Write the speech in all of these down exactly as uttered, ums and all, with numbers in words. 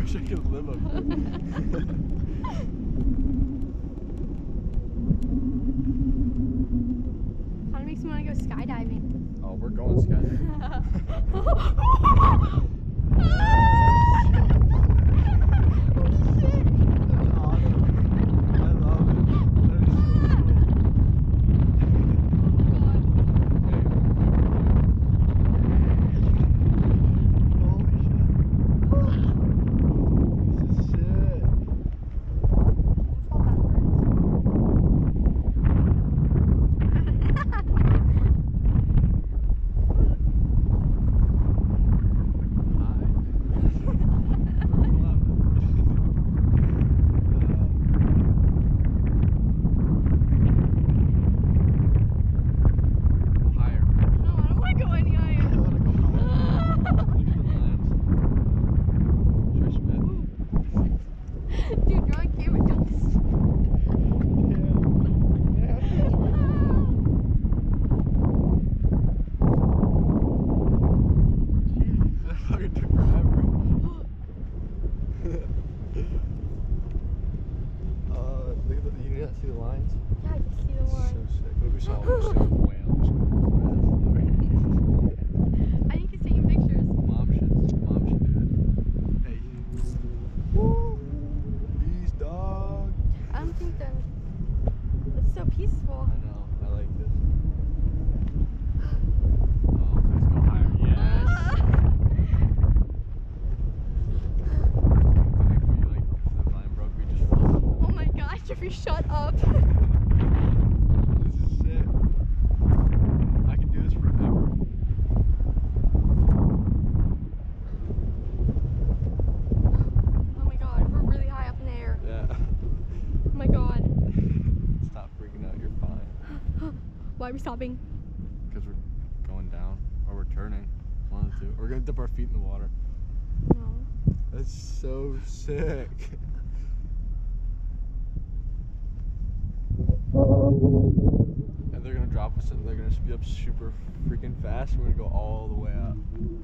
wish I could live up there. Kind of makes me want to go skydiving. Oh, we're going skydiving. See the lines? Yeah, I can see the line. So sick. Look, we saw whales. I think he's taking pictures. Mom should. Mom should do it. Hey. Woo! These dogs. I don't think they're. It's so peaceful. I know. I like this. Oh, let's go higher. Yes. Oh my gosh, Jeffrey, shut up. This is sick. I can do this forever. Oh my god, we're really high up in the air. Yeah. Oh my god. Stop freaking out, you're fine. Why are we stopping? Because we're going down, or we're turning. One of the two. We're gonna dip our feet in the water. No. That's so sick. And they're gonna drop us and they're gonna speed up super freaking fast. We're gonna go all the way up.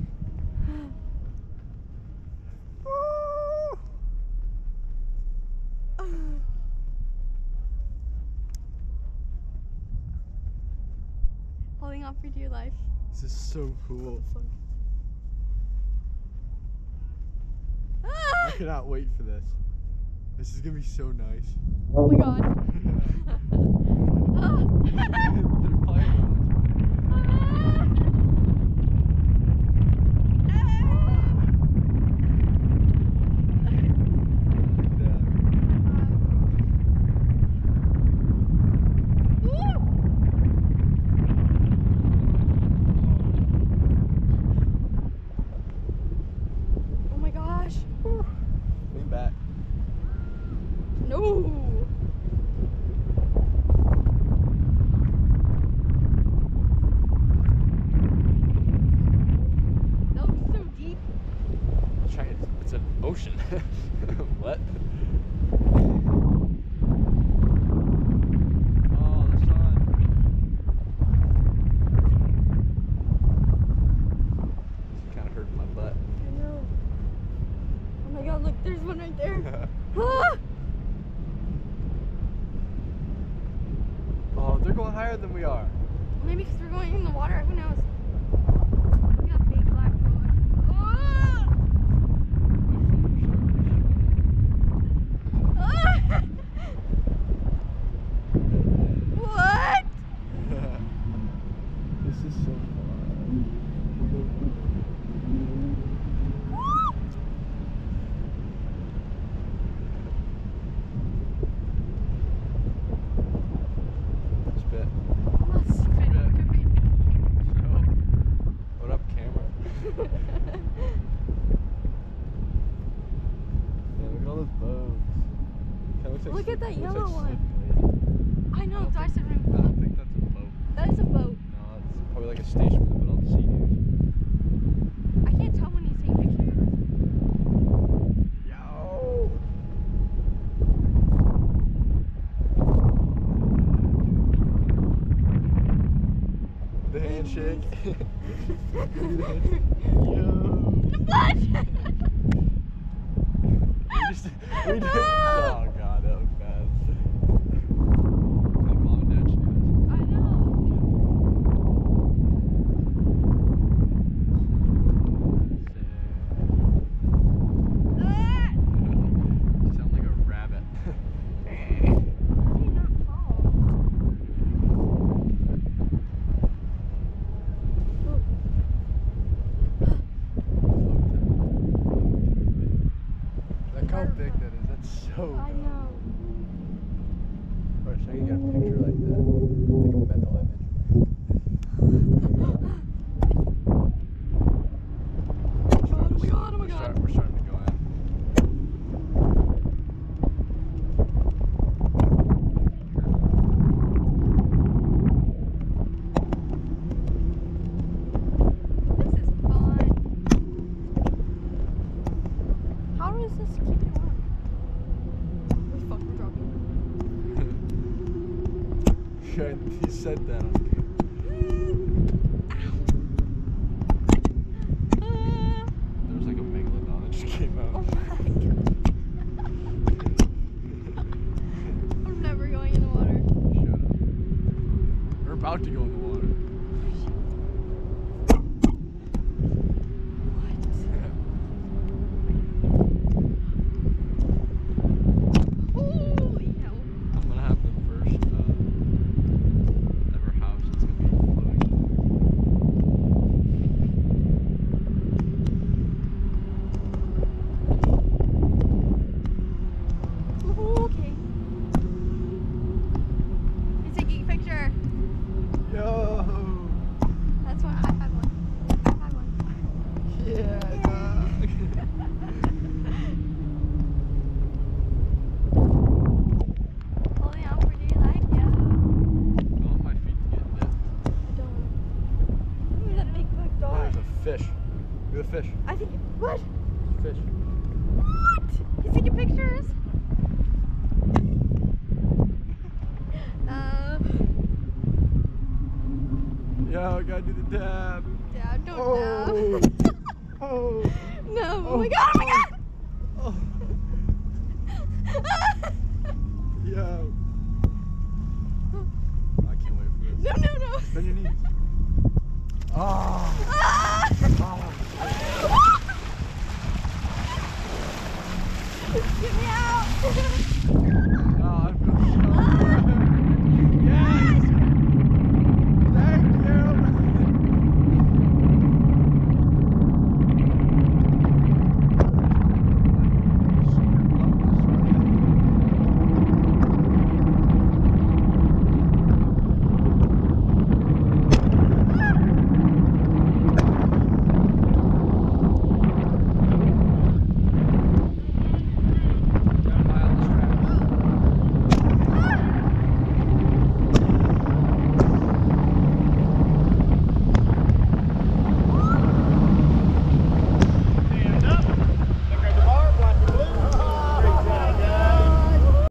Holding on for dear life. This is so cool. I cannot wait for this. This is gonna be so nice. Oh my god. They're playing. Oh my gosh. Lean back. No. That looks so deep. Try it. It's an ocean. What? Oh, the sun. It's kind of hurting my butt. I know. Oh my god, look, there's one right there. Ah! Oh, they're going higher than we are. Maybe because we're going in the water, who knows? We got big black boy. Ah! Ah! What? This is so fun. Spit. I'm not spitting, it could be. So, what up, camera? Yeah, look at all those boats. Kinda looks like Look at that looks yellow like one. Slip Lake. I know, it's ice and I rain. don't think that's a boat. That is a boat. No, it's probably like a station where they put all the sea news. I can't tell when he's taking pictures of us. Yo! The handshake. Yo! What? We did. Oh god, that was bad. Like mom and dad should do this. I know. Ah! You sound like a rabbit. How do you not fall? Look how big that is. That's so I big. know. Alright, so I can get a picture like that. Take a mental image. Oh my god, oh my We're, god. start, we're starting to go in. This is fun. How does this keep it on? We fuck, we're dropping. Yeah, he said that on Ah, There was like a megalodon that just came oh out. my god. I'm never going in the water. Shut up. We're about to go in the water. What? Oh, yeah. I'm gonna have the first uh, ever house that's gonna be floating. Okay. He's taking a picture. Yo! That's one. I had one. I had one. Yeah, Yeah. dog. Holding on for dear life, yo. I want my feet to get dipped. I don't. Ooh, that big black Oh, dog. there's a fish. Look at the fish. I think. What? Fish. What? He's taking pictures. uh, Yo, I gotta do the dab. Dad, don't Oh. dab. Oh. No. Oh, Oh. my god. Oh my god. Oh. Yo. I can't wait for this. No, no, no. Bend your knees. Oh. Ah! Oh. Get me out.